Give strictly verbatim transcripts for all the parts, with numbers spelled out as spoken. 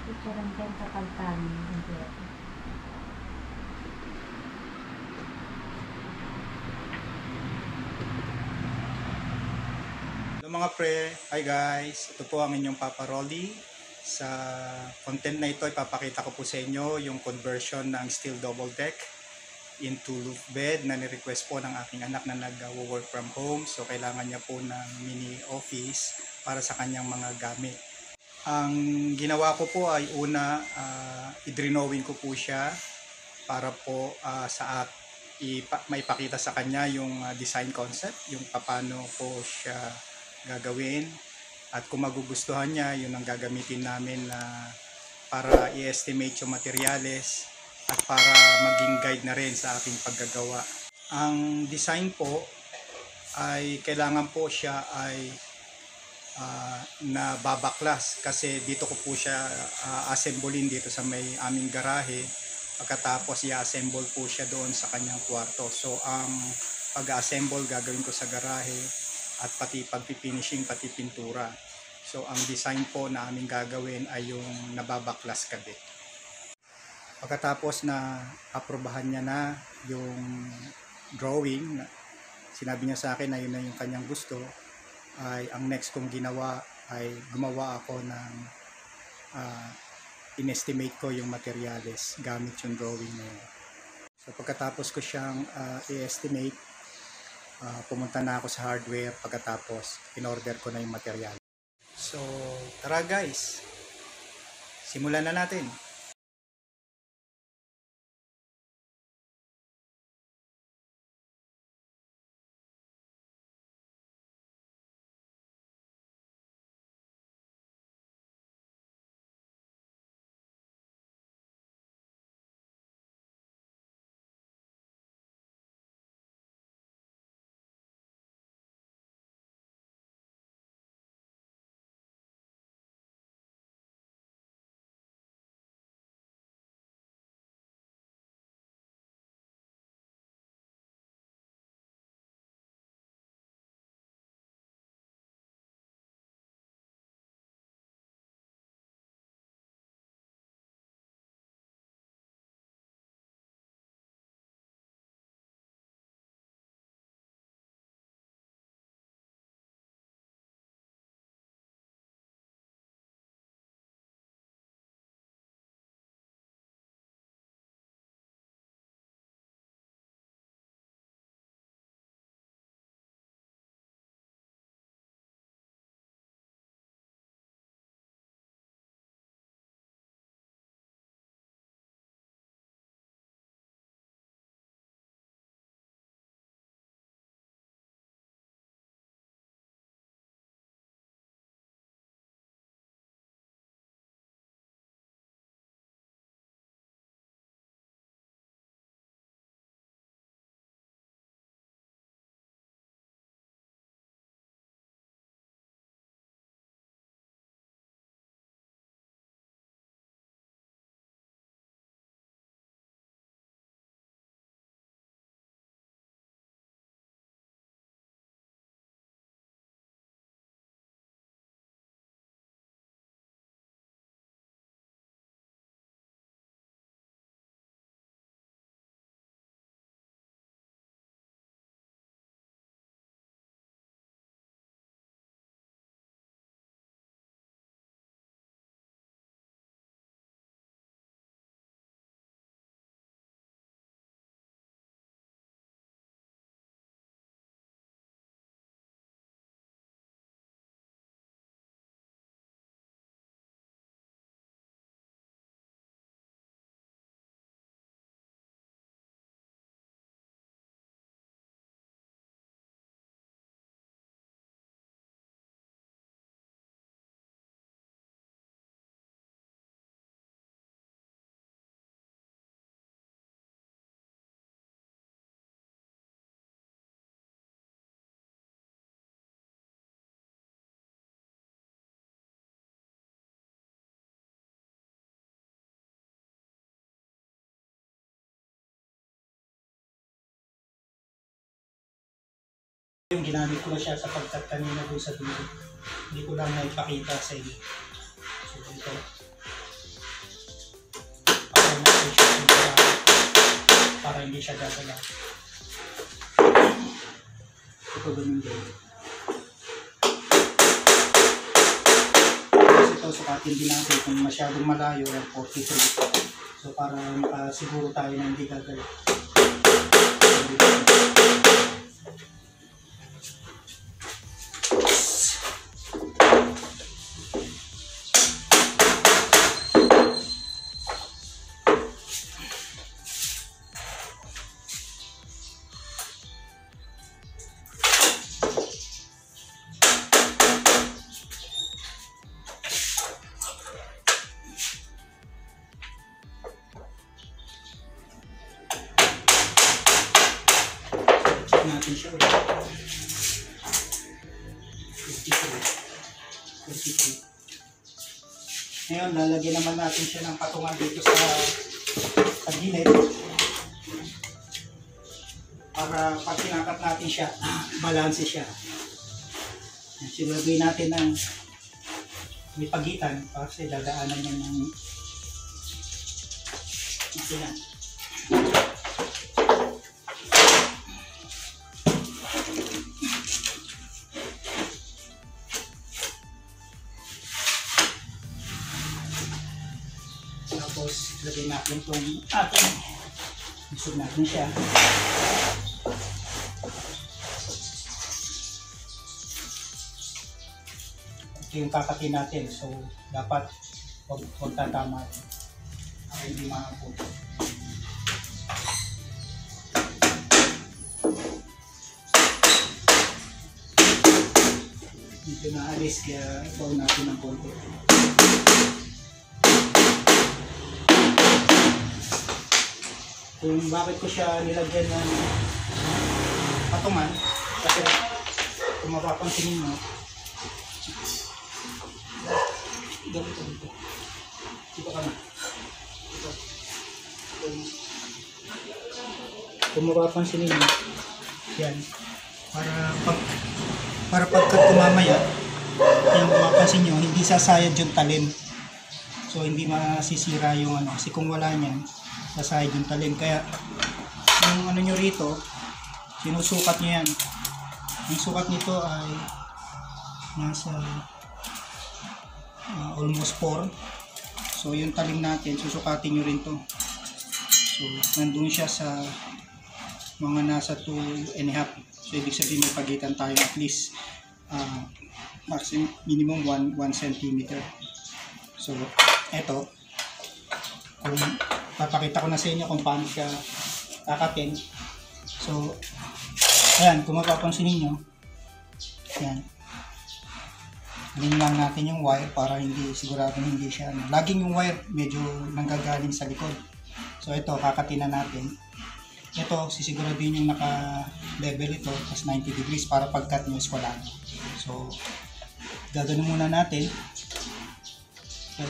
Picturean din kapag kanin kompleto. Hello mga pre, hi guys, ito po ang inyong Papa Rolly. Sa content na ito, ipapakita ko po sa inyo yung conversion ng steel double deck into loop bed na ni-request po ng aking anak na nag-work from home. So kailangan niya po ng mini office para sa kanyang mga gamit. Ang ginawa ko po ay una, uh, i-drawing ko po siya para po uh, sa at ipa, maipakita sa kanya yung uh, design concept, yung paano po siya gagawin, at kung magugustuhan niya, yun ang gagamitin namin na uh, para i-estimate yung materyales at para maging guide na rin sa ating paggagawa. Ang design po ay kailangan po siya ay uh, na babaklas kasi dito ko po siya uh, assemblein dito sa may aming garahe. Pagkatapos i-assemble po siya doon sa kanyang kwarto. So ang pag-assemble gagawin ko sa garahe at pati pag-finishing, pati pintura. So ang design po na aming gagawin ay yung nababaklas kabit. Pagkatapos na aprobahan niya na yung drawing, sinabi niya sa akin na yun na yung kanyang gusto, ay ang next kong ginawa ay gumawa ako ng uh, inestimate ko yung materyales gamit yung drawing na yun. So pagkatapos ko siyang uh, i-estimate, uh, pumunta na ako sa hardware, pagkatapos in-order ko na yung material. So tara guys, simulan na natin. Yung ginamit ko na siya sa pagkat kanina doon sa dulo. Hindi ko lang naipakita sa inyo. So ito. hindi siya gagalaw. Ito ganun din. Tapos ito, sukatin din natin kung masyadong malayo, forty-three. So para makasiguro tayo na hindi gagalaw. Natin siya ulit. fifty-three. fifty-three. Ngayon, lalagyan naman natin siya ng patungan dito sa, sa gilid. Para pag tinakat natin siya, balanse siya. Silagay natin ng may pagitan kasi dadaanan niya ng masinan. Tapos, lagay natin itong ating isog natin siya. Ito yung kakatin natin. So, dapat huwag, huwag tatama para hindi maabot. Dito na alis kaya ikaw natin ng konti. Kung bakit ko siya nilagyan ng patungan, kasi kung mapapansinin mo, ganito dito. Dito ka na. Dito. Kung mapapansinin mo, yan. Para pag para pagkat kumamaya, yung mapapansin nyo, hindi sasayad yung talim. So hindi masisira yung ano, kasi kung wala niyan, sasayad yung talim. Kaya yung ano nyo rito, sinusukat nyo yan. Yung sukat nito ay nasa uh, almost four. So yung talim natin, susukatin nyo rin to. So nandun siya sa mga nasa two and a half. So ibig sabihin may pagitan tayo at least uh, maximum minimum one centimeter. So eto, kung papakita ko na sa inyo kung paano siya kakatin. So, ayan, kung mapapansin ninyo, ayan, alin lang natin yung wire para hindi, sigurado hindi siya, ano. Laging yung wire medyo nanggagaling sa likod. So, ito, kakatin na natin. Ito, sisiguraduhin yung naka-level ito, plus ninety degrees para pag-cut nyo is wala. So, gagano muna natin. So,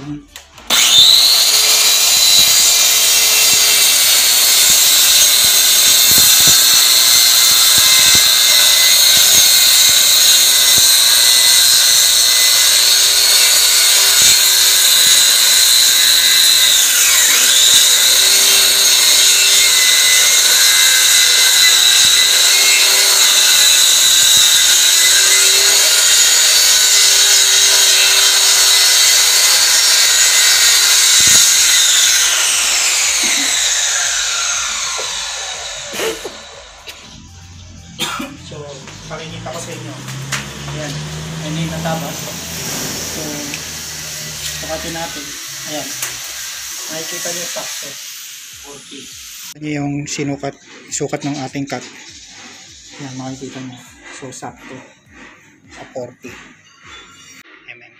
So, pakikita ko sa inyo. Ayan. Ayan yung natabas. So, sukatin natin. Ayan. Nakikita nyo yung sakto. forty. Ayan yung sinukat, sukat ng ating cut. Ayan, makikita nyo. So, sakto. Sa forty. Amen.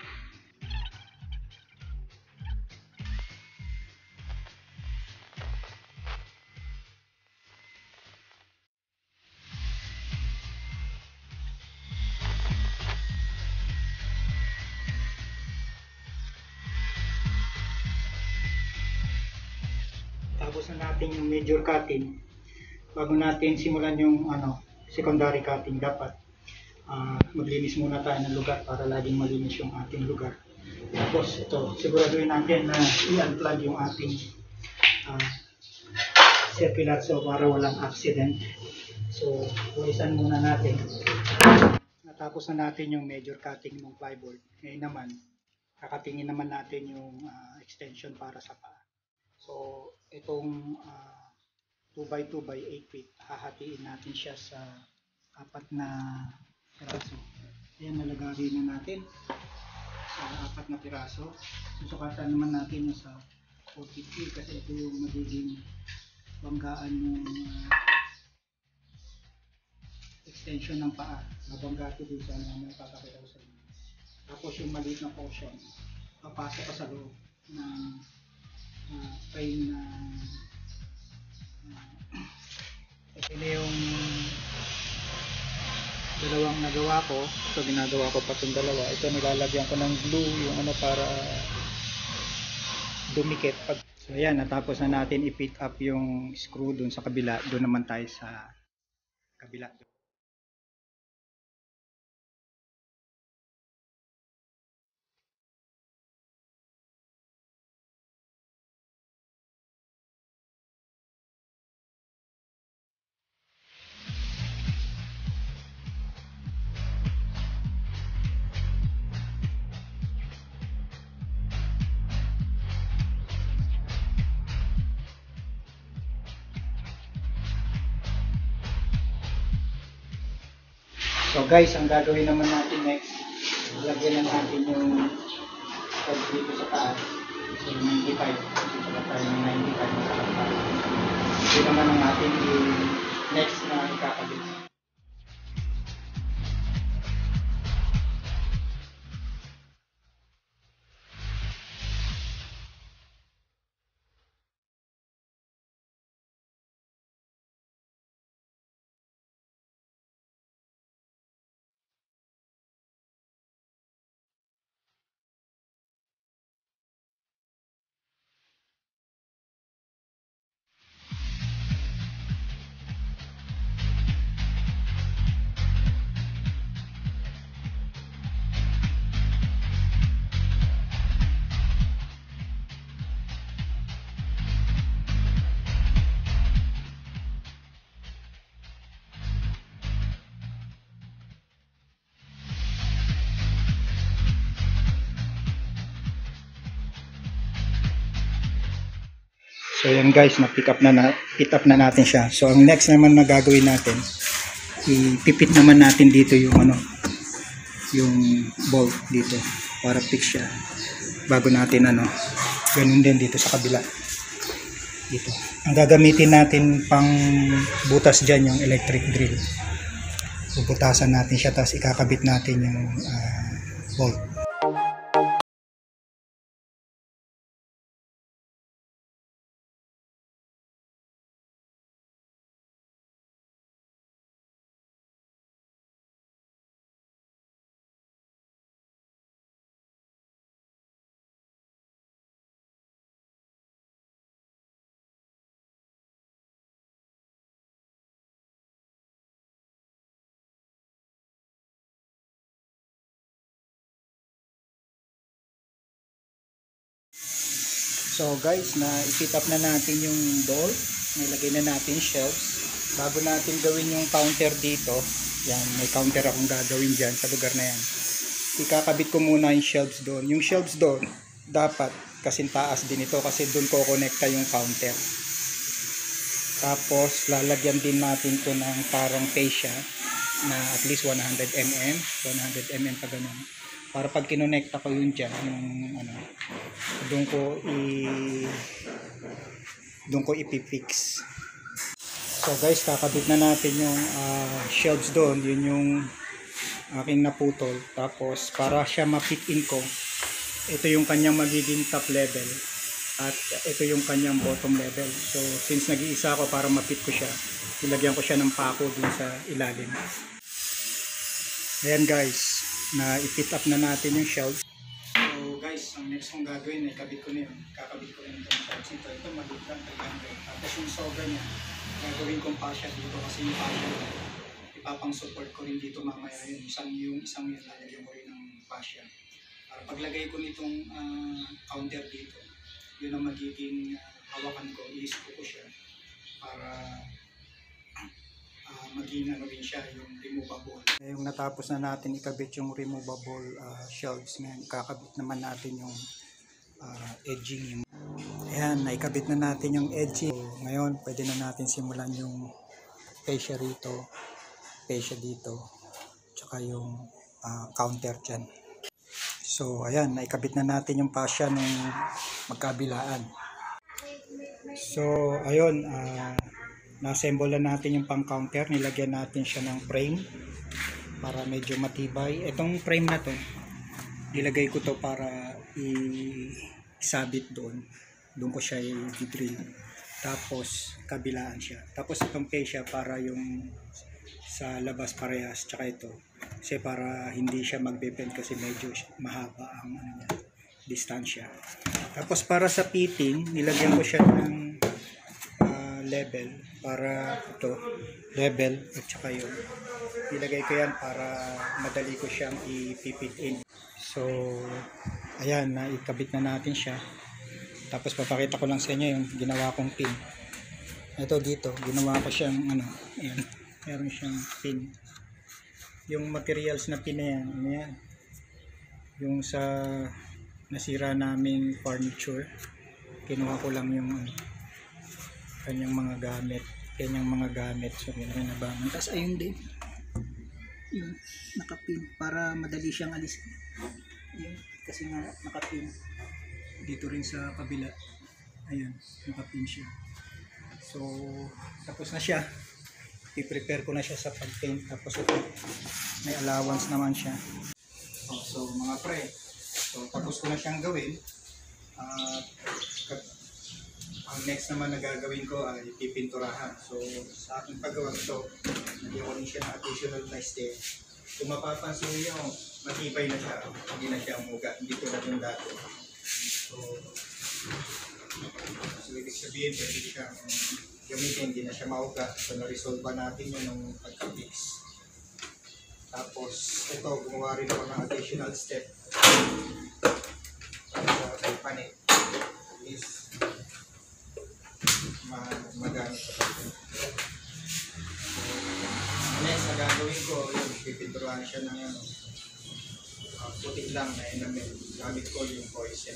Tapos na natin yung major cutting. Bago natin simulan yung ano, secondary cutting, dapat uh, maglinis muna tayo ng lugar para laging malinis yung ating lugar. Tapos ito, siguraduhin natin na i-unplug yung ating uh, circular, so para walang accident. So, pulisan muna natin. Natapos na natin yung major cutting ng plyboard. Ngayon naman, kakatingin naman natin yung uh, extension para sa paa. So, itong uh, two by two by eight feet, hahatiin natin siya sa apat na piraso. Ayan, nalagari na natin sa apat na piraso. Susukatan naman natin yung sa forty feet kasi ito yung magiging banggaan ng uh, extension ng paa. Mabangga ito dito sa may papakita ko sa inyo. Tapos yung maliit na portion, papasok pa sa loob ng uh, frame na uh, ito na yung dalawang nagawa ko. Ito ginagawa ko pa itong dalawa. Ito nilalagyan ko ng glue yung ano para dumikit. Pag... So ayan, natapos na natin i-pick up yung screw dun sa kabila. Doon naman tayo sa kabila. So guys, ang gagawin naman natin next, lagyan na natin yung tag dito sa taas. So ninety-five, dito pa tayo ng ninety-five na sa taas. Ito naman ang ating next na ikakabit. So yan guys, na-pick up na, na pick up na natin siya. So ang next naman na gagawin natin, ipipit naman natin dito yung ano, yung bolt dito para fix siya. Bago natin ano, ganun din dito sa kabila. Dito. Ang gagamitin natin pang butas diyan yung electric drill. Bubutasan natin siya tapos ikakabit natin yung uh, bolt. So guys, na i-fit up na natin yung bolt, nilagay na natin shelves. Bago natin gawin yung counter dito, yan, may counter akong gagawin dyan sa lugar na yan. Ikakabit ko muna yung shelves doon. Yung shelves doon, dapat kasing taas din ito kasi doon ko konekta yung counter. Tapos lalagyan din natin to ng parang fascia na at least one hundred millimeters, one hundred millimeters pa ganun. Para pag kinonekta ko yun dyan, yung ano, doon ko i doon ko ipipix. So guys, kakabit na natin yung uh, shelves doon. Yun yung aking naputol. Tapos para siya ma-fit in ko, ito yung kanyang magiging top level at ito yung kanyang bottom level. So since nag-iisa ako para ma-fit ko siya, ilagyan ko siya ng pako dun sa ilalim. Ayan guys, na i-fit up na natin yung shelves. So guys, ang next kong gagawin ay kabit ko na yun. Kakabit ko na yung shelves nito. Ito maliit lang, three hundred. Tapos yung sobra niya, gagawin kong fascia dito kasi yung fascia ipapang support ko rin dito mamaya yun. Isang yung isang yun, lalagyan ko rin ng fascia. Para paglagay ko nitong uh, counter dito, yun ang magiging uh, hawakan ko, i-screw ko siya. para uh, maging ano rin siya, yung removable. Yung natapos na natin ikabit yung removable uh, shelves, ngayon kakabit naman natin yung uh, edging. Ayan, naikabit na natin yung edging. So, ngayon pwede na natin simulan yung fascia rito, fascia dito, tsaka yung uh, counter dyan. So ayan, naikabit na natin yung fascia ng magkabilaan. So ayun, uh, na-assemble na natin yung pang counter, nilagyan natin siya ng frame para medyo matibay. Itong frame na to, nilagay ko to para isabit doon. Doon ko siya i-drill. Tapos kabilaan siya. Tapos itong fascia para yung sa labas parehas, tsaka ito kasi para hindi siya magbe-bend kasi medyo mahaba ang ano niya, distansya. Tapos para sa pitting, nilagyan ko siya ng uh, level para ito, level at saka yun. Nilagay ko yan para madali ko siyang i-fit in. So, ayan, naikabit na natin siya. Tapos papakita ko lang sa inyo yung ginawa kong pin. Ito dito, ginawa ko siyang ano, ayan, meron siyang pin. Yung materials na pin na yan, ano yan? Yung sa nasira naming furniture, kinuha ko lang yung ano, kanyang mga gamit, kanyang mga gamit. So, yun na nabangan. Tapos ayun din, yung nakapin para madali siyang alisin. Yun, kasi nga nakapin. Dito rin sa kabila, ayan, nakapin siya. So, tapos na siya. I-prepare ko na siya sa pag-paint. Tapos ito, may allowance naman siya. So, so mga pre, so tapos ko na siyang gawin. Uh, ang next naman na gagawin ko ay pipinturahan. So sa aking paggawa ito, nagyan ko rin siya ng additional na step. Kung mapapansin niyo, matibay na siya. Hindi na siya umuga. Hindi tulad yung dati. So, so ibig sabihin, pwede siyang gamitin, hindi na siya mauga. So na-resolve natin yun ng pagka-fix. Tapos ito, gumawa rin ako ng additional step para sa panit is magamit pa tayo. So, next na gagawin ko, yung pipinturahan siya ng ano, uh, puti lang na enamel. Gamit ko yung poison.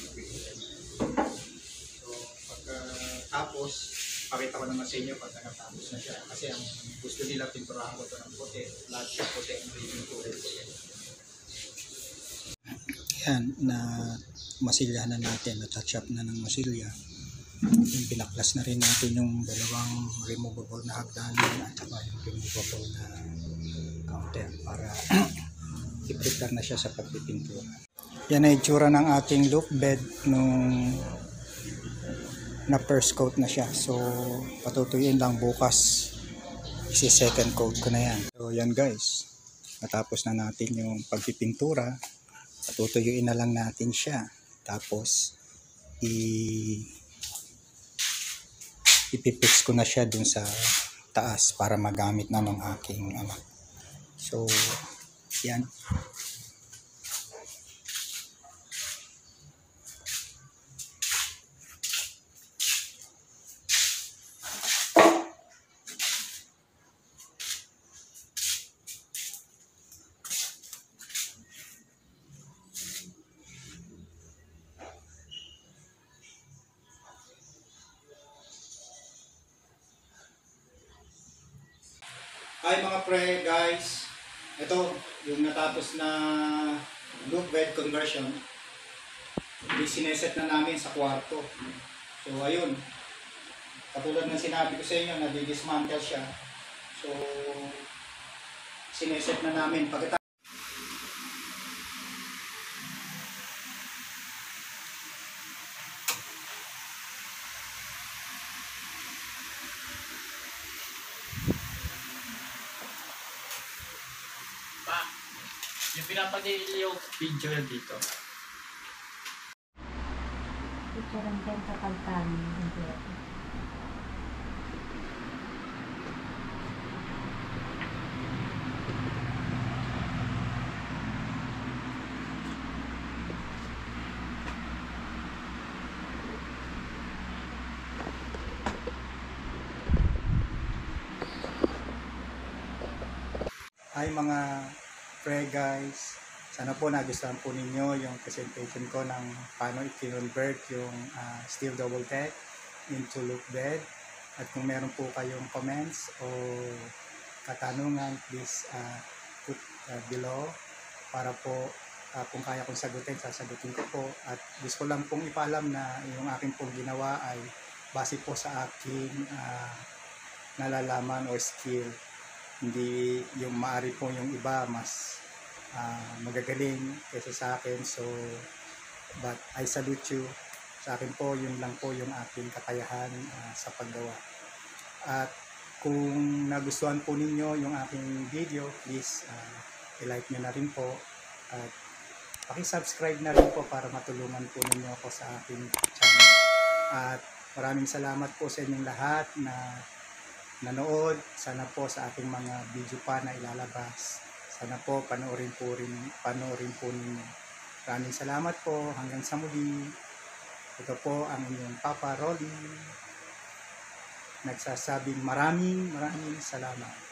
So pagka tapos, pakita ko naman sa inyo pag nakatapos na siya. Kasi ang gusto nila, pinturahan ko ito ng puti. Lahat siya puti ang reading kulay ko yan. Yan, na masilya na natin. Na-touch up na ng masilya. Yung pinaklas na rin natin yung dalawang removable na hagdanan at saka yung removable na counter para i-prepare na siya sa pagpipintura. Yan ay itsura ng ating loop bed nung na first coat na siya. So patutuyuin lang bukas, isi second coat ko na yan. So yan guys, natapos na natin yung pagpipintura. Patutuyuin na lang natin siya, tapos i ipipix ko na siya dun sa taas para magamit na ng aking ano. So yan. Hi mga pre, guys. Ito, yung natapos na loop bed conversion. Sineset na namin sa kwarto. So ayun. Katulad ng sinabi ko sa inyo, nadi-dismantle siya. So sineset na namin. Pagkatapos yung pinapadil yung video na dito. Picture ang sa pagkain. Kompleto. Hi mga pre guys, sana po nagustuhan po ninyo yung presentation ko ng paano i-convert yung uh, steel double deck into loop bed. At kung meron po kayong comments o katanungan, please uh, put uh, below para po uh, kung kaya kong sagutin, sasagutin ko po. At gusto ko lang pong ipaalam na yung aking pong ginawa ay base po sa aking uh, nalalaman o skill. Hindi yung maari po yung iba mas uh, magagaling kaysa sa akin. So, but I salute you. Sa akin po, yun lang po yung aking kakayahan uh, sa paggawa. At kung nagustuhan po ninyo yung aking video, please uh, i-like nyo na rin po. At paki-subscribe na rin po para matulungan po ninyo ako sa aking channel. At maraming salamat po sa inyong lahat na nanood. Sana po sa ating mga video pa na ilalabas, sana po panoorin po rin, panoorin po ninyo. Maraming salamat po. Hanggang sa muli. Ito po ang inyong Papa Rolly. Nagsasabing maraming maraming salamat.